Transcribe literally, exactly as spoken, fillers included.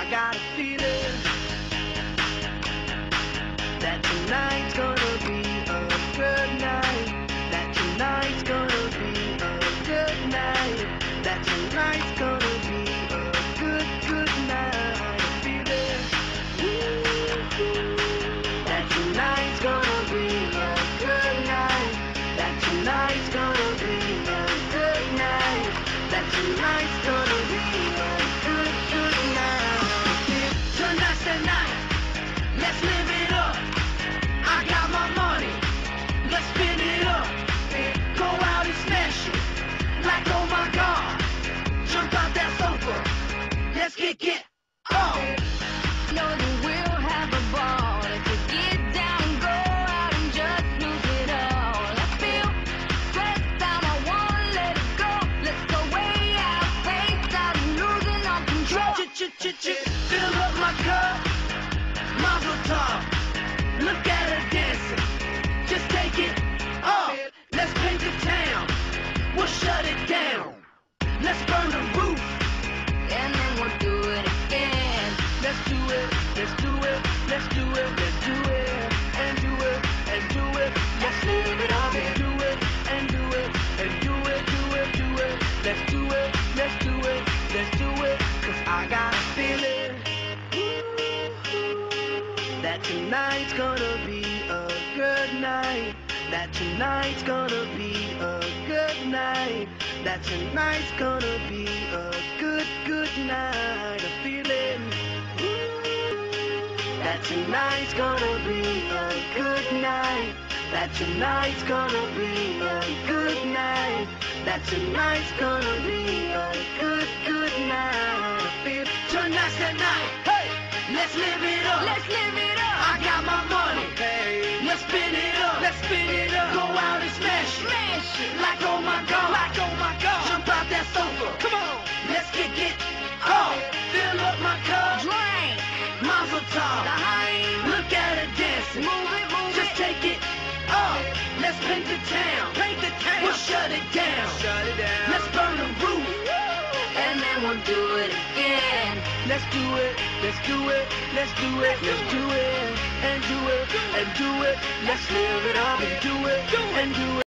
got a feeling that tonight's gonna be a good night. That tonight's gonna be a good night. That tonight's gonna be a good, good night. A feeling that tonight's gonna be a good night. That tonight's gonna be a good night. That tonight's gonna be a good, good night. Tonight's the night. Let's live it up. I got my money. Let's spin it up. Go out and smash it. Like, oh my God. Jump out that sofa. Let's get get on. Know that we'll have a ball if we get down and go out and just lose it all. I feel stressed out, I wanna let it go. Let's go way out, face out, and losing all control. Ch-ch-ch-ch, fill up my cup. Mazel tov. Look at her dancing. Just take it off. Let's paint the town. We'll shut it down. Let's burn the roof. And then we'll do it again. Let's do it, let's do it, let's do it, let's do it, and do it, and do it, let's live it up, and do it, and do it, and do it, do it, do it, let's do it, let's do it, let's do it, cause I got a feeling that tonight's gonna be a good night, that tonight's gonna be a good night, that tonight's gonna be a good, good night, a feeling that tonight's gonna be a good night, that tonight's gonna be a good night, that tonight's gonna be a good, good night, a feel tonight's the night, hey, let's live it up, Let's live it up. I got my money, hey, let's spin it up, let's spin it up, go out and smash it, Smash it. like oh my God, like oh my God, jump out that sofa, come on, let's get it off, fill up my cup, Drink. Mazel tov, Behind. look at her dancing, Move it, move just it. take it off, let's paint the town, paint the town, we'll shut it down, shut it down, let's burn the roof, And then we'll do it again. let's do it, let's do it, let's do it, let's do it, and do it, and do it, let's live it up and do it, and do it.